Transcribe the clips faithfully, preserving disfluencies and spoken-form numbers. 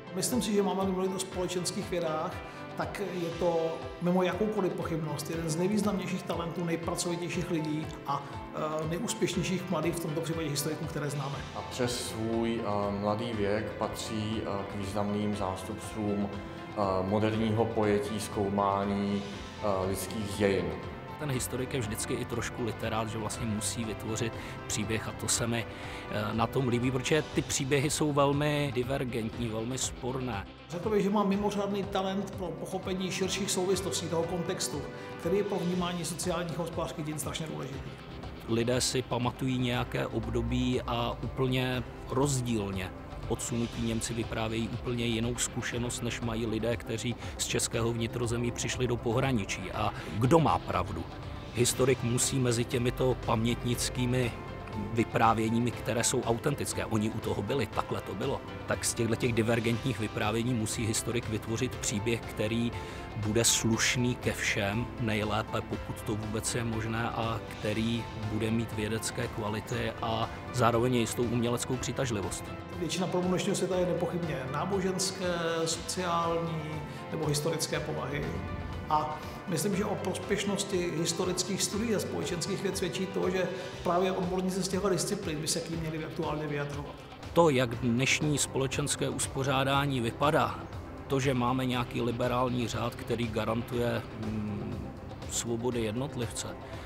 Myslím si, že máme mluvit o společenských vědách, tak je to mimo jakoukoliv pochybnost jeden z nejvýznamnějších talentů, nejpracovitějších lidí a nejúspěšnějších mladých, v tomto případě historiků, které známe. A přes svůj mladý věk patří k významným zástupcům moderního pojetí zkoumání lidských dějin. Ten historik je vždycky i trošku literát, že vlastně musí vytvořit příběh a to se mi na tom líbí, protože ty příběhy jsou velmi divergentní, velmi sporné. Řekl bych, že mám mimořádný talent pro pochopení širších souvislostí toho kontextu, který je pro vnímání sociálních a hospodářských dějin strašně důležitý. Lidé si pamatují nějaké období a úplně rozdílně. Odsunutí Němci vyprávějí úplně jinou zkušenost, než mají lidé, kteří z českého vnitrozemí přišli do pohraničí. A kdo má pravdu? Historik musí mezi těmito pamětnickými vyprávěními, které jsou autentické, oni u toho byli, takhle to bylo, tak z těchto těch divergentních vyprávění musí historik vytvořit příběh, který bude slušný ke všem, nejlépe, pokud to vůbec je možné, a který bude mít vědecké kvality a zároveň jistou uměleckou přitažlivost. Většina problémů dnešního světa je nepochybně náboženské, sociální nebo historické povahy. A myslím, že o prospěšnosti historických studií a společenských věd svědčí to, že právě odborníci z těchto disciplín by se k ním měli aktuálně vyjadřovat. To, jak dnešní společenské uspořádání vypadá, to, že máme nějaký liberální řád, který garantuje hmm, svobody jednotlivce,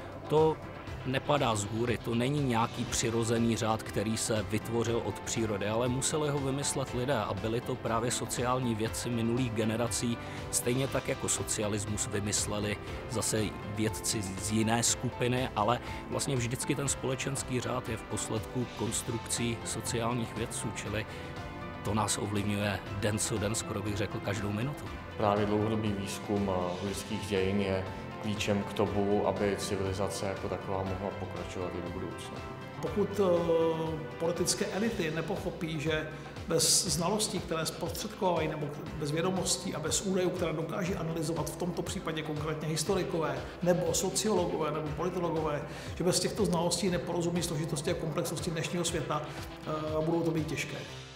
to nepadá z hůry, to není nějaký přirozený řád, který se vytvořil od přírody, ale museli ho vymyslet lidé a byli to právě sociální vědci minulých generací, stejně tak jako socialismus vymysleli zase vědci z jiné skupiny, ale vlastně vždycky ten společenský řád je v posledku konstrukcí sociálních vědců, čili to nás ovlivňuje den co den, skoro bych řekl každou minutu. Právě dlouhodobý výzkum lidských dějin je klíčem k tomu, aby civilizace jako taková mohla pokračovat i do budoucna. Pokud uh, politické elity nepochopí, že bez znalostí, které zprostředkovají, nebo bez vědomostí a bez údajů, které dokáží analyzovat v tomto případě konkrétně historikové, nebo sociologové, nebo politologové, že bez těchto znalostí neporozumí složitosti a komplexnosti dnešního světa, uh, budou to být těžké.